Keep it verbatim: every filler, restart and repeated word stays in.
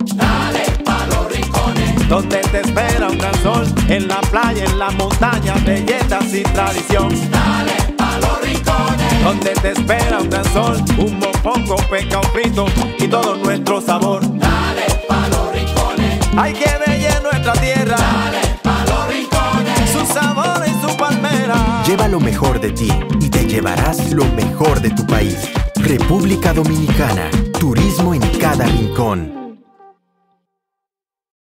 Dale pa' los rincones, donde te espera un gran sol, en la playa, en la montaña, belletas y tradición. dale pa' los rincones, Donde te espera un gran sol, un mofongo, pescado frito y todo nuestro sabor. dale pa' los rincones, Hay que bella nuestra tierra, dale pa' los rincones. su sabor y su palmera. Lleva lo mejor de ti y te llevarás lo mejor de tu país. República Dominicana. Turismo en cada rincón.